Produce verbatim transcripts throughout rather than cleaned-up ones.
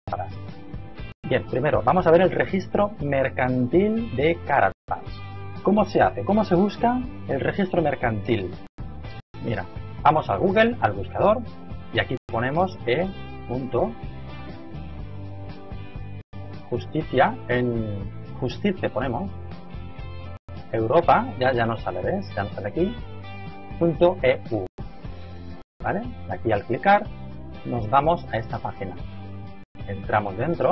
Bien, primero vamos a ver el registro mercantil de Karatbars. ¿Cómo se hace? ¿Cómo se busca el registro mercantil? Mira, vamos a Google, al buscador, y aquí ponemos e punto justicia, en justicia ponemos Europa, ya, ya nos sale, ¿ves? Ya nos sale aquí, punto E U. ¿Vale? Aquí al clicar nos vamos a esta página. Entramos dentro,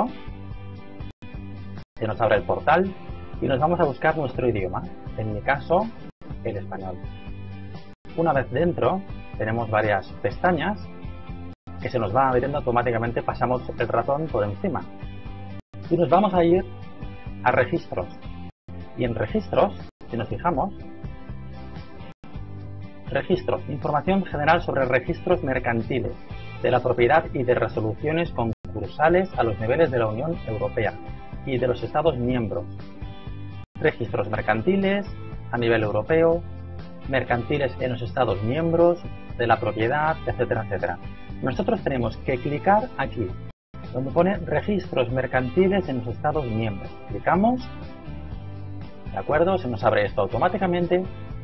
se nos abre el portal y nos vamos a buscar nuestro idioma, en mi caso el español. Una vez dentro tenemos varias pestañas que se nos van abriendo automáticamente, pasamos el ratón por encima y nos vamos a ir a registros. Y en registros, si nos fijamos, registros, información general sobre registros mercantiles de la propiedad y de resoluciones concursales a los niveles de la Unión Europea y de los Estados miembros. Registros mercantiles a nivel europeo, mercantiles en los Estados miembros, de la propiedad, etcétera, etcétera. Nosotros tenemos que clicar aquí, donde pone registros mercantiles en los Estados miembros. Clicamos, ¿de acuerdo? Se nos abre esto automáticamente.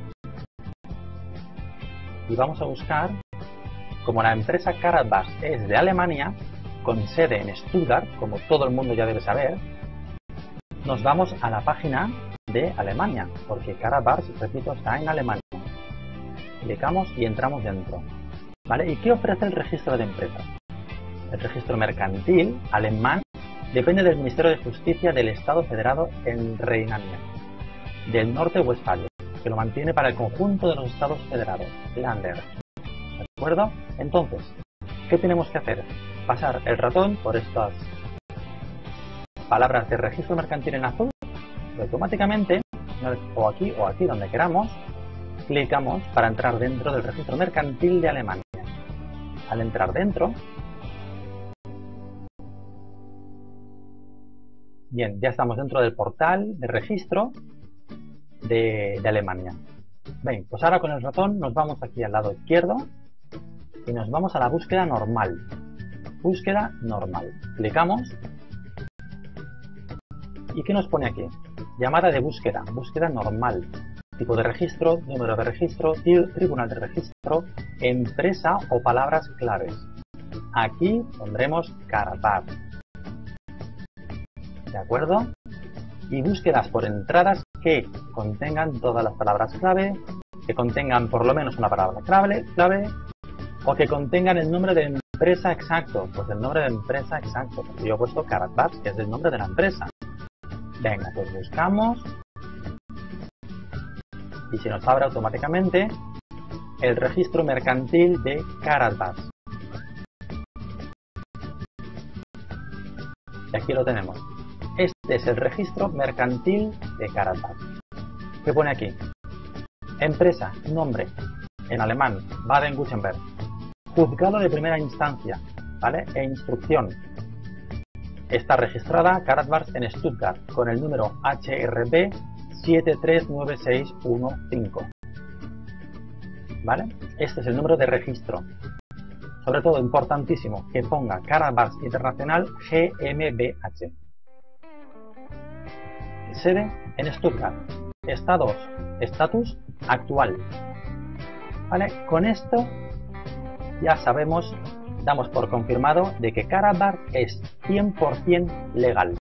Y vamos a buscar, como la empresa Karatbars es de Alemania, con sede en Stuttgart, como todo el mundo ya debe saber, nos vamos a la página de Alemania, porque Karatbars, repito, está en Alemania. Clicamos y entramos dentro. ¿Vale? ¿Y qué ofrece el registro de empresas? El registro mercantil alemán depende del Ministerio de Justicia del Estado Federado en Reinania del Norte Westfalia, que lo mantiene para el conjunto de los Estados Federados, Länder. ¿De acuerdo? Entonces, ¿qué tenemos que hacer? Pasar el ratón por estas palabras de registro mercantil en azul y automáticamente, o aquí o aquí donde queramos, clicamos para entrar dentro del registro mercantil de Alemania. Al entrar dentro, bien, ya estamos dentro del portal de registro de, de Alemania. Bien, pues ahora con el ratón nos vamos aquí al lado izquierdo y nos vamos a la búsqueda normal. Búsqueda normal. Clicamos. ¿Y qué nos pone aquí? Llamada de búsqueda. Búsqueda normal. Tipo de registro, número de registro, tribunal de registro, empresa o palabras claves. Aquí pondremos Karatbars. ¿De acuerdo? Y búsquedas por entradas que contengan todas las palabras clave, que contengan por lo menos una palabra clave, clave o que contengan el nombre de empresa exacto. Pues el nombre de empresa exacto. Porque yo he puesto Karatbars, que es el nombre de la empresa. Venga, pues buscamos. Y se nos abre automáticamente el registro mercantil de Karatbars. Y aquí lo tenemos. Este es el registro mercantil de Karatbars. ¿Qué pone aquí? Empresa, nombre, en alemán, Baden-Württemberg. Juzgado de primera instancia, ¿vale? E instrucción. Está registrada Karatbars en Stuttgart con el número H R B siete tres nueve seis uno cinco. ¿Vale? Este es el número de registro. Sobre todo, importantísimo, que ponga Karatbars Internacional G M B H. Sede en Stuttgart. Estados, estatus actual. ¿Vale? Con esto ya sabemos, damos por confirmado de que Karatbars es cien por cien legal.